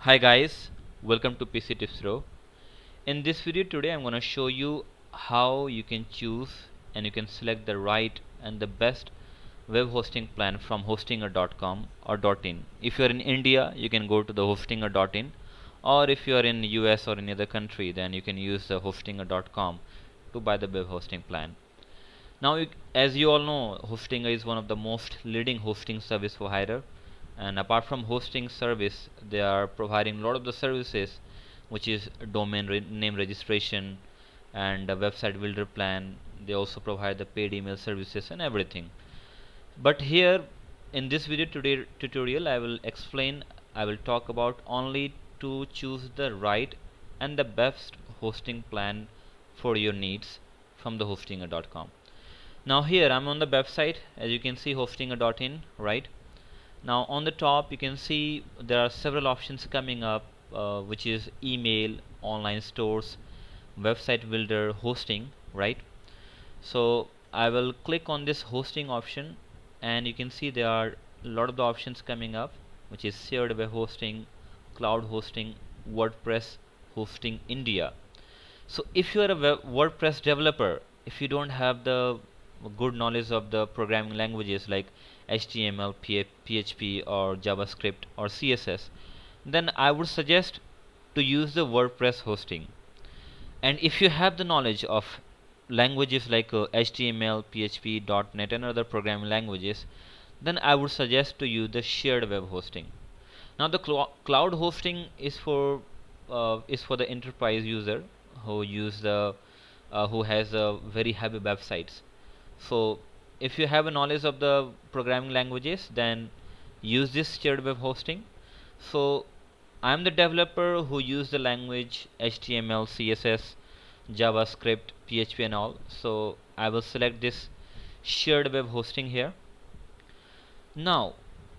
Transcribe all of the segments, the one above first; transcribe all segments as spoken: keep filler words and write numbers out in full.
Hi guys, welcome to P C Tips Pro. In this video today I'm going to show you how you can choose and you can select the right and the best web hosting plan from hostinger dot com or .in. If you are in India, you can go to the hostinger dot in, or if you are in U S or any other country, then you can use the hostinger dot com to buy the web hosting plan. Now, you, as you all know, Hostinger is one of the most leading hosting service for hire, and apart from hosting service, they are providing a lot of the services, which is domain re name registration and a website builder plan. They also provide the paid email services and everything. But here in this video today tutorial, I will explain. I will talk about only to choose the right and the best hosting plan for your needs from the hostinger dot com. Now here I'm on the website, as you can see, hostinger dot in, right? Now on the top you can see there are several options coming up, uh, which is email, online stores, website builder, hosting, right? So I will click on this hosting option, and you can see there are a lot of the options coming up, which is shared web hosting, cloud hosting, WordPress hosting India. So if you are a web WordPress developer, if you don't have the good knowledge of the programming languages like H T M L, P H P or JavaScript or C S S, then I would suggest to use the WordPress hosting. And if you have the knowledge of languages like uh, H T M L, P H P, dot net and other programming languages, then I would suggest to use the shared web hosting. Now the cl cloud hosting is for uh, is for the enterprise user who use the uh, who has a very heavy websites. So if you have a knowledge of the programming languages, then use this shared web hosting. So I am the developer who use the language H T M L, C S S, JavaScript, P H P and all. So I will select this shared web hosting here. Now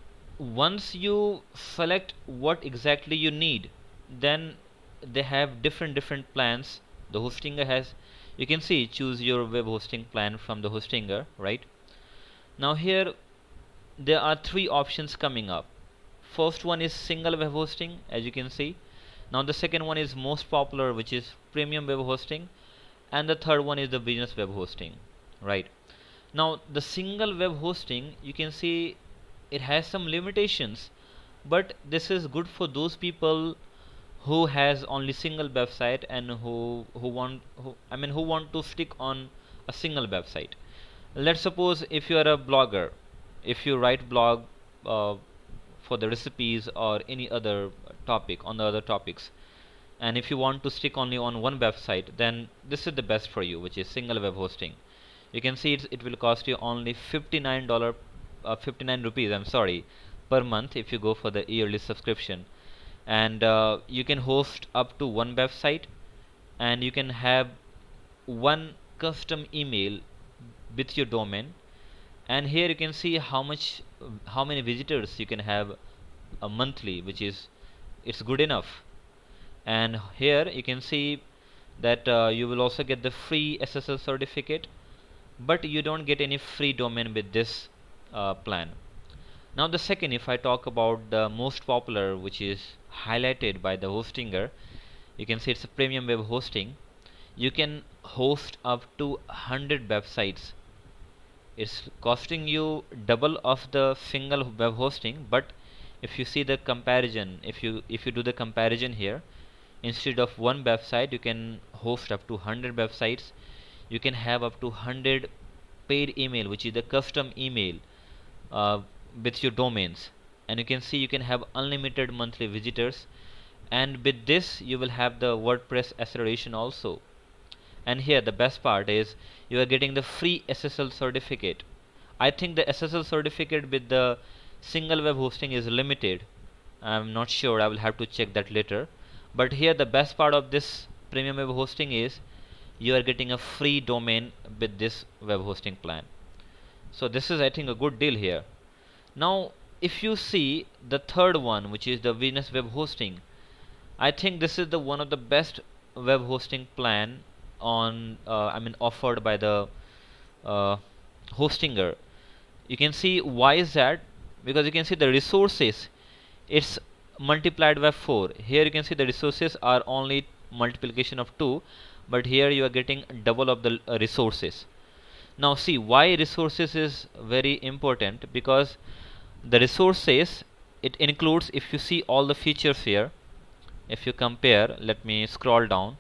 once you select what exactly you need, then they have different different plans. The hostinger has, you can see, choose your web hosting plan from the hostinger, right? Now here there are three options coming up. First one is single web hosting, as you can see. Now the second one is most popular, which is premium web hosting, and the third one is the business web hosting, right? Now the single web hosting, you can see it has some limitations, but this is good for those people who has only single website and who who want who I mean who want to stick on a single website. Let's suppose if you are a blogger, if you write blog uh, for the recipes or any other topic on the other topics, and if you want to stick only on one website, then this is the best for you, which is single web hosting. You can see it's, it will cost you only fifty-nine dollars uh, fifty-nine rupees, I'm sorry, per month if you go for the yearly subscription. And uh, you can host up to one website, and you can have one custom email with your domain. And here you can see how much how many visitors you can have a monthly, which is it's good enough. And here you can see that uh, you will also get the free S S L certificate, but you don't get any free domain with this uh, plan. Now the second, if I talk about the most popular, which is highlighted by the hostinger, you can see it's a premium web hosting. You can host up to one hundred websites. It's costing you double of the single web hosting, but if you see the comparison, if you if you do the comparison here, instead of one website you can host up to one hundred websites. You can have up to one hundred paid email, which is the custom email uh, with your domains, and you can see you can have unlimited monthly visitors, and with this you will have the WordPress acceleration also. And here the best part is you are getting the free S S L certificate. I think the S S L certificate with the single web hosting is limited. I'm not sure, I will have to check that later. But here the best part of this premium web hosting is you are getting a free domain with this web hosting plan. So this is, I think, a good deal here. Now if you see the third one, which is the business web hosting, I think this is the one of the best web hosting plan on uh, I mean offered by the uh, hostinger. You can see why is that, because you can see the resources, it's multiplied by four. Here you can see the resources are only multiplication of two, but here you are getting double of the uh, resources. Now see why resources is very important, because the resources, it includes, if you see all the features here, if you compare, let me scroll down,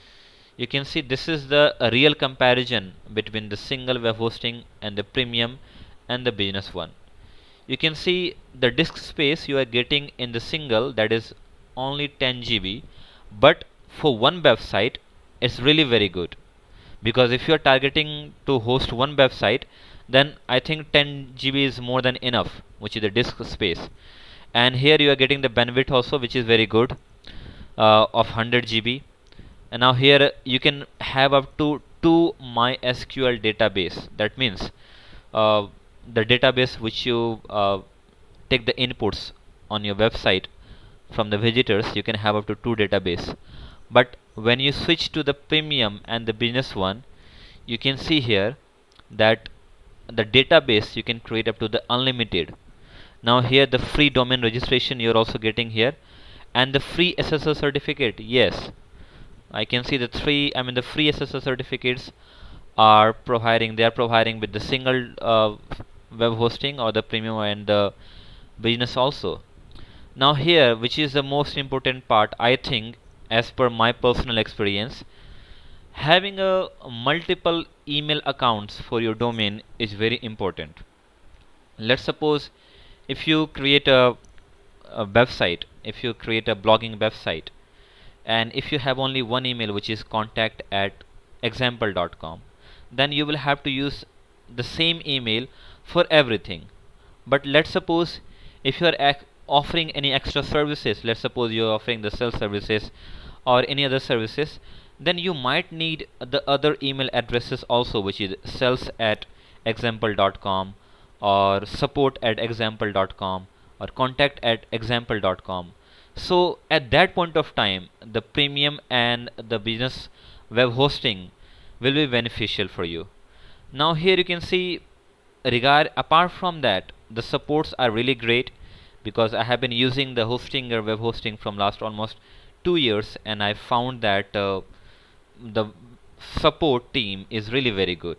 you can see this is the uh, real comparison between the single web hosting and the premium and the business one. You can see the disk space you are getting in the single, that is only ten G B, but for one website it's really very good, because if you are targeting to host one website, then I think ten G B is more than enough, which is the disk space. And here you are getting the bandwidth also, which is very good, uh, of one hundred G B. And now here you can have up to two MySQL database. That means uh, the database which you uh, take the inputs on your website from the visitors, you can have up to two database. But when you switch to the premium and the business one, you can see here that the database you can create up to the unlimited. Now here the free domain registration you're also getting here, and the free S S L certificate. Yes, I can see the three, I mean the free S S L certificates are providing, they are providing with the single uh, web hosting or the premium and the business also. Now here, which is the most important part, I think, as per my personal experience, having a multiple email accounts for your domain is very important. Let's suppose if you create a, a website, if you create a blogging website, and if you have only one email, which is contact at example dot com, then you will have to use the same email for everything. But let's suppose if you are offering any extra services, let's suppose you are offering the sales services or any other services, then you might need the other email addresses also, which is sales at example dot com or support at example dot com or contact at example dot com. So at that point of time, the premium and the business web hosting will be beneficial for you. Now here you can see, regard apart from that, the supports are really great, because I have been using the Hostinger web hosting from last almost two years, and I found that uh, the support team is really very good.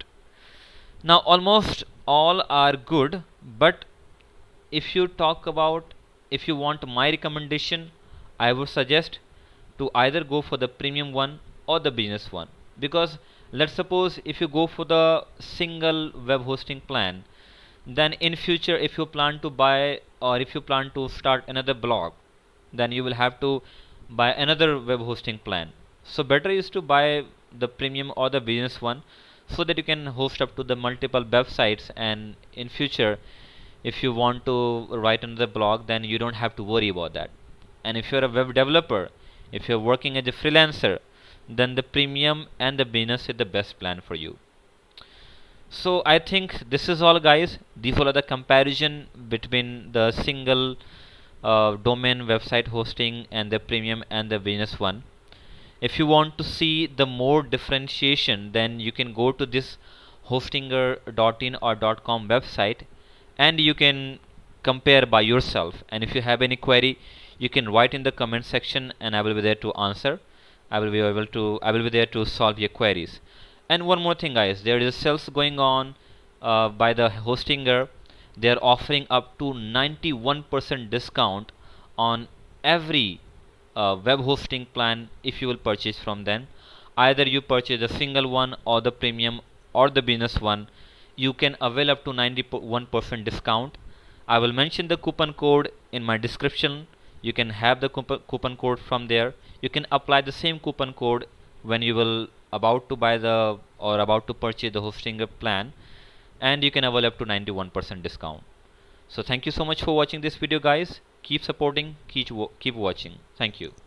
Now almost all are good, but if you talk about, if you want my recommendation, I would suggest to either go for the premium one or the business one, because let's suppose if you go for the single web hosting plan, then in future if you plan to buy or if you plan to start another blog, then you will have to buy another web hosting plan. So better is to buy the premium or the business one, so that you can host up to the multiple websites, and in future if you want to write another blog, then you don't have to worry about that. And if you're a web developer, if you're working as a freelancer, then the premium and the business is the best plan for you. So I think this is all, guys. These all are the comparison between the single uh, domain website hosting and the premium and the business one. If you want to see the more differentiation, then you can go to this hostinger dot in or .com website, and you can compare by yourself. And if you have any query, you can write in the comment section, and I will be there to answer. I will be able to I will be there to solve your queries. And one more thing, guys, there is sales going on uh, by the Hostinger. They are offering up to ninety-one percent discount on every uh, web hosting plan if you will purchase from them. Either you purchase the single one or the premium or the business one, you can avail up to ninety-one percent discount. I will mention the coupon code in my description. You can have the coupon code from there. You can apply the same coupon code when you will about to buy the or about to purchase the Hostinger plan, and you can avail up to ninety-one percent discount. So thank you so much for watching this video, guys. Keep supporting, keep keep watching. Thank you.